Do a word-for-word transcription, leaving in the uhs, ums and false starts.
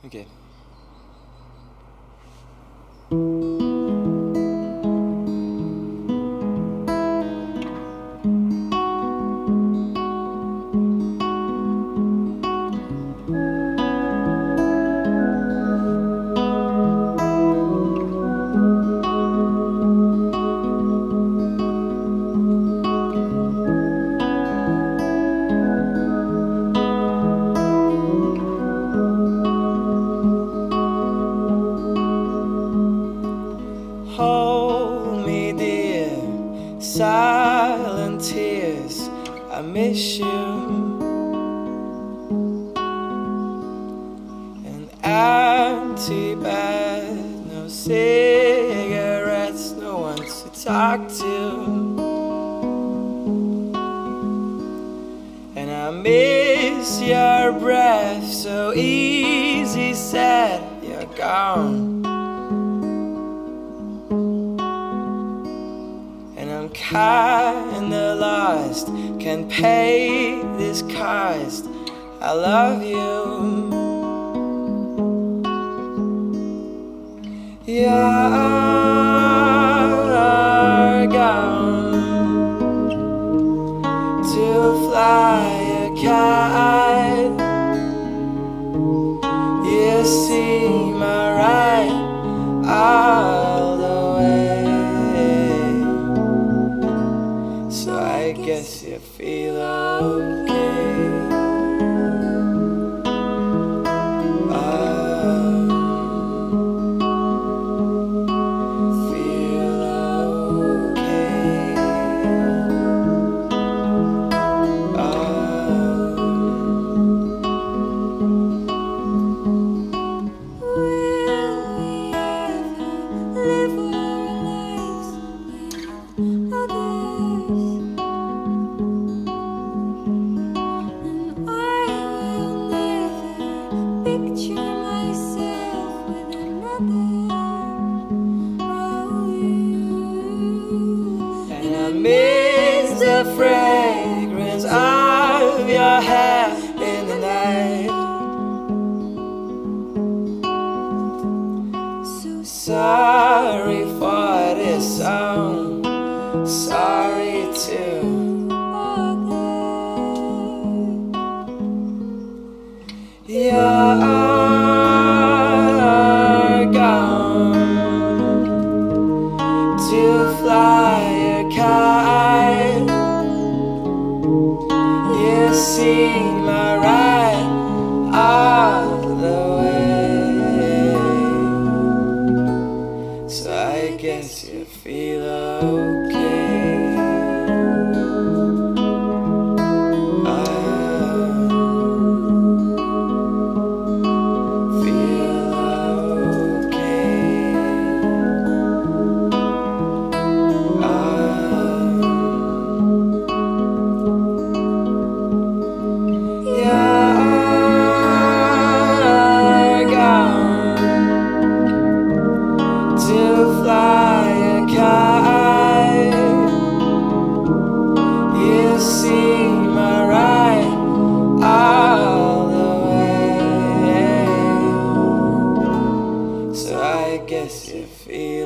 Okay. Hold me dear, silent tears, I miss you. An empty bed, no cigarettes, no one to talk to. And I miss your breath, so easy said, you're gone. I'm kinda lost, can't pay this cost. I love you. You're gone to fly a kite. You see my right all the way. So I guess you feel okay. Um, feel okay. Um, Will we ever live our lives with others? Picture myself with another. Oh, you. and I miss the fragrance of your hair in the night. So Sorry for this song, sorry too. You're gone to fly a kite. You see my right all the way. So I guess you feel okay. Fly a kite. You see my right all the way. So I guess you feel